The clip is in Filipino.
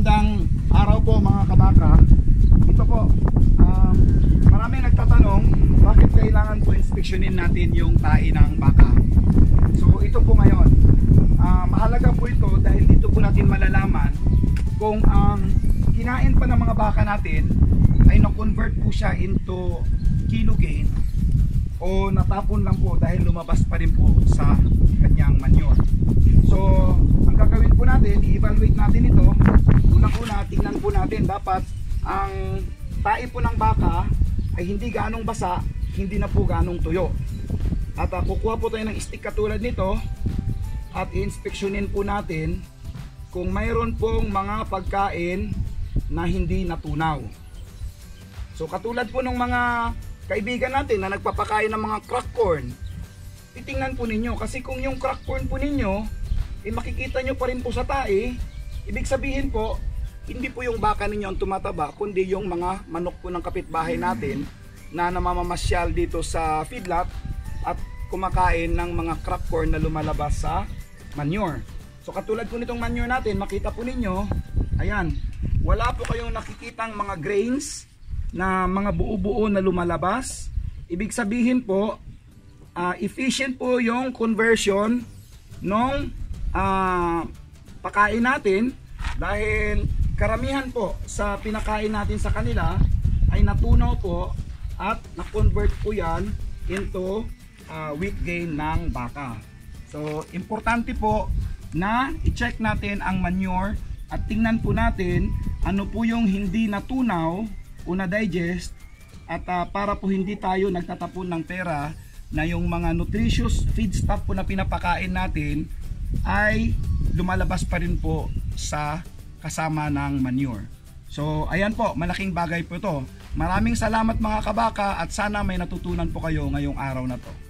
Magandang araw po mga kabaka. Ito po, maraming nagtatanong bakit kailangan po inspeksyonin natin yung tae ng baka. So ito po ngayon, mahalaga po ito dahil dito po natin malalaman kung ang kinain pa ng mga baka natin ay na-convert po siya into kilo gain o natapon lang po dahil lumabas pa rin po sa kanyang manure. So ang gagawin po natin, i-evaluate natin ito. Unang-una, tingnan po natin dapat ang tae po ng baka ay hindi ganong basa, hindi na po ganong tuyo. At kukuha po tayo ng stick katulad nito at i-inspeksyonin po natin kung mayroon pong mga pagkain na hindi natunaw. So katulad po ng mga kaibigan natin na nagpapakain ng mga crack corn, titingnan po ninyo kasi kung yung crack corn po ninyo makikita nyo pa rin po sa tae, ibig sabihin po hindi po yung baka ninyo ang tumataba kundi yung mga manok po ng kapitbahay natin na namamamasyal dito sa feedlot at kumakain ng mga crack corn na lumalabas sa manure. So katulad po nitong manure natin, makita po ninyo, ayan, wala po kayong nakikitang mga grains na mga buo-buo na lumalabas. Ibig sabihin po efficient po yung conversion ng pakain natin dahil karamihan po sa pinakain natin sa kanila ay natunaw po at na-convert po yan into weight gain ng baka. So importante po na i-check natin ang manure at tingnan po natin ano po yung hindi natunaw o na-digest at para po hindi tayo nagtatapon ng pera na yung mga nutritious feedstuff po na pinapakain natin ay lumalabas pa rin po sa kasama ng manure. So ayan po, malaking bagay po ito. Maraming salamat mga kabaka at sana may natutunan po kayo ngayong araw na to.